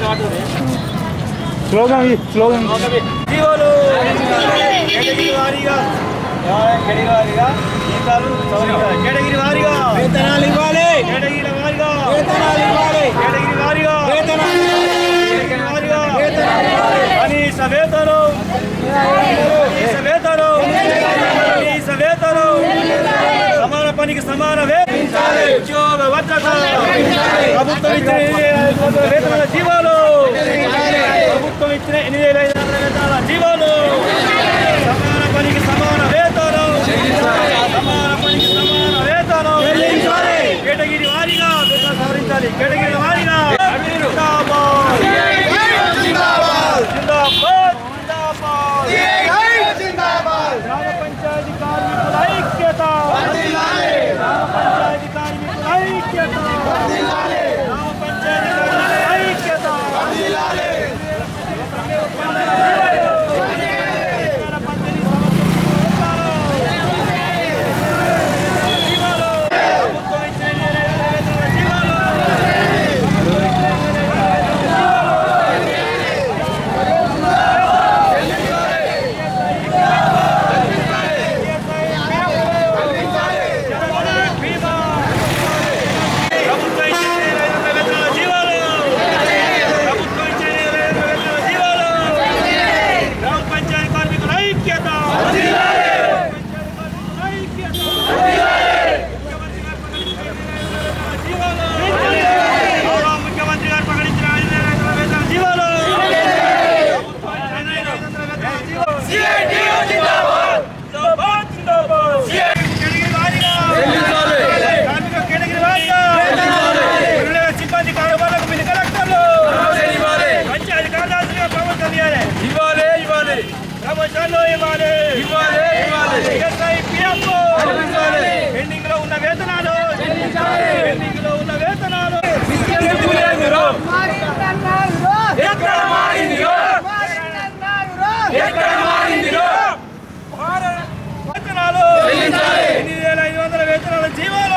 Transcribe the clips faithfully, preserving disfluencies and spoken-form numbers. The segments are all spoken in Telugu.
స్లోగన్ స్లోగన్ జీవోలు కేటగిరీ వారీగా కేటగిరీ వారీగా జీతాలు కేటగిరీ వారీగా వేతనాలు ఇవ్వాలి, కేటగిరీ వారీగా వేతనాలు ఇవ్వాలి, కేటగిరీ వారీగా వేతనాలు కేటగిరీ వారీగా వేతనాలు ఇవ్వాలి, కనీస వేతనం కనీస వేతనం కనీస వేతనం సమాన పనికి సమాన వేతనం ఉద్యోగ భద్రత ప్రభుత్వం ఇచ్చిన వేతనాల జీవాలు ప్రభుత్వం ఇచ్చిన ఎనిమిది వేల ఐదు వందల వేతనాల జీవాలు సమాన పనికి సమాన వేతనం సమాన పనికి సమాన వేతనం కేటగిరీ వారీగా సవరించాలి కేటగిరీ వారీగా జిందాబాద్ జిందాబాద్ జిందాబాద్ గ్రామ పంచాయతీ కార్మికుల ఐక్యత గ్రామ పంచాయతీ కార్మికుల ఐక్యత గ్రామ పంచాయతీ కార్మికుల ఐక్యత పెండింగ్ లో ఉన్న వేతనాలు పెండింగ్ లో ఉన్న వేతనాలు వేతనాలు ఎనిమిది వేల ఐదు వందల వేతనాల జీవాలు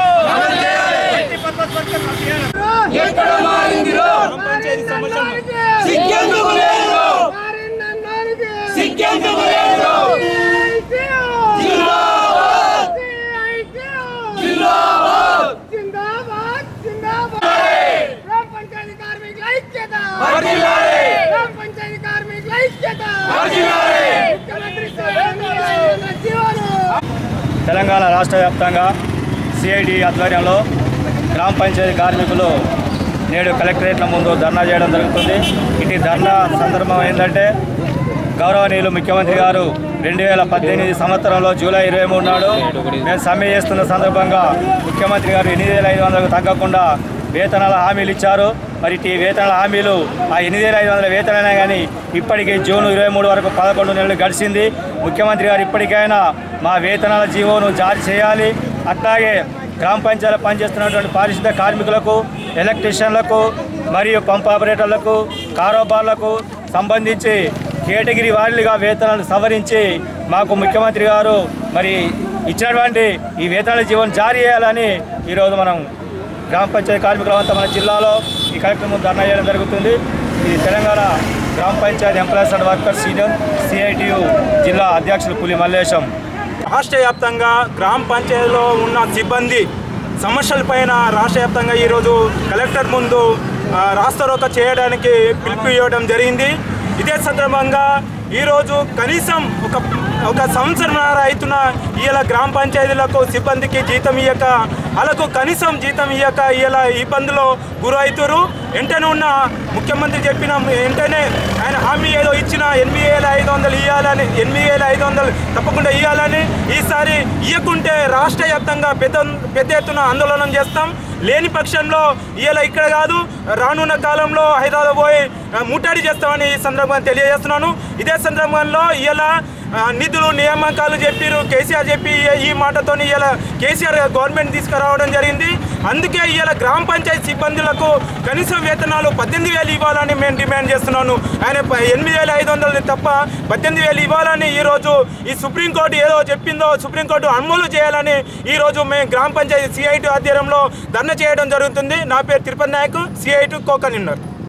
తెలంగాణ రాష్ట్ర వ్యాప్తంగా సిఐటి ఆధ్వర్యంలో గ్రామ పంచాయతీ కార్మికులు నేడు కలెక్టరేట్ల ముందు ధర్నా చేయడం జరుగుతుంది. ఇటు ధర్నా సందర్భం ఏంటంటే గౌరవనీయులు ముఖ్యమంత్రి గారు రెండు వేల పద్దెనిమిది సంవత్సరంలో జూలై ఇరవై మూడు నాడు మేము సమ్మె చేస్తున్న సందర్భంగా ముఖ్యమంత్రి గారు ఎనిమిది వేల ఐదు వందలకు తగ్గకుండా వేతనాల హామీలు ఇచ్చారు. మరి ఈ వేతనాల హామీలు ఆ ఎనిమిది వేల ఐదు వందల వేతనైనా కానీ ఇప్పటికీ జూన్ ఇరవై మూడు వరకు పదకొండు నెలలు గడిచింది. ముఖ్యమంత్రి గారు ఇప్పటికైనా మా వేతనాల జీవోను జారీ చేయాలి. అట్లాగే గ్రామ పంచాయతీలో పనిచేస్తున్నటువంటి పారిశుద్ధ కార్మికులకు, ఎలక్ట్రీషియన్లకు మరియు పంప్ ఆపరేటర్లకు, కారోబార్లకు సంబంధించి కేటగిరీ వారీలుగా వేతనాలు సవరించి మాకు ముఖ్యమంత్రి గారు మరి ఇచ్చినటువంటి ఈ వేతనాల జీవోను జారీ చేయాలని ఈరోజు మనం గ్రామ పంచాయతీ కార్మికులంతా మన జిల్లాలో ఈ కార్యక్రమం ధర్నా చేయడం జరుగుతుంది. ఈ తెలంగాణ గ్రామ panchayat employees and workers union CITU జిల్లా అధ్యక్షులు పులి మల్లేశం. రాష్ట్ర వ్యాప్తంగా గ్రామ పంచాయతీలో ఉన్న సిబ్బంది సమస్యలపైన రాష్ట్ర వ్యాప్తంగా ఈరోజు కలెక్టర్ ముందు రాస్తారోకో చేయడానికి పిలుపు ఇవ్వడం జరిగింది. ఇదే సందర్భంగా ఈరోజు కనీసం ఒక ఒక సంవత్సరంన్నర అవుతున్న ఇలా గ్రామ పంచాయతీలకు సిబ్బందికి జీతం ఇయ్యక వాళ్ళకు కనీసం జీతం ఇయ్యక ఇలా ఇబ్బందులు గురవుతారు. వెంటనే ఉన్న ముఖ్యమంత్రి చెప్పిన వెంటనే ఆయన హామీ ఏదో ఇచ్చిన ఎనిమిది వేల ఐదు వందలు ఇవ్వాలని ఎనిమిది వేల ఐదు వందలు తప్పకుండా ఇవ్వాలని ఈసారి ఇవ్వకుంటే రాష్ట్ర వ్యాప్తంగా పెద్ద పెద్ద ఎత్తున ఆందోళన చేస్తాం. లేని పక్షంలో ఇలా ఇక్కడ కాదు రానున్న కాలంలో హైదరాబాద్ పోయి ముట్టడి చేస్తామని ఈ సందర్భంగా తెలియజేస్తున్నాను. ఇదే సందర్భంలో ఇలా నిధులు నియామకాలు చెప్పారు కేసీఆర్ చెప్పి ఈ మాటతో ఇలా కేసీఆర్ గవర్నమెంట్ తీసుకురావడం జరిగింది. అందుకే ఇలా గ్రామ పంచాయతీ సిబ్బందులకు కనీస వేతనాలు పద్దెనిమిది వేలు ఇవ్వాలని మేము డిమాండ్ చేస్తున్నాను. ఆయన ఎనిమిది వేల ఐదు వందలు తప్ప పద్దెనిమిది వేలు ఇవ్వాలని ఈరోజు ఈ సుప్రీంకోర్టు ఏదో చెప్పిందో సుప్రీంకోర్టు అమలు చేయాలని ఈరోజు మేము గ్రామ పంచాయతీ సిఐటి ఆధ్వర్యంలో ధర్నా చేయడం జరుగుతుంది. నా పేరు Tirupati Nayak, CIT co convener.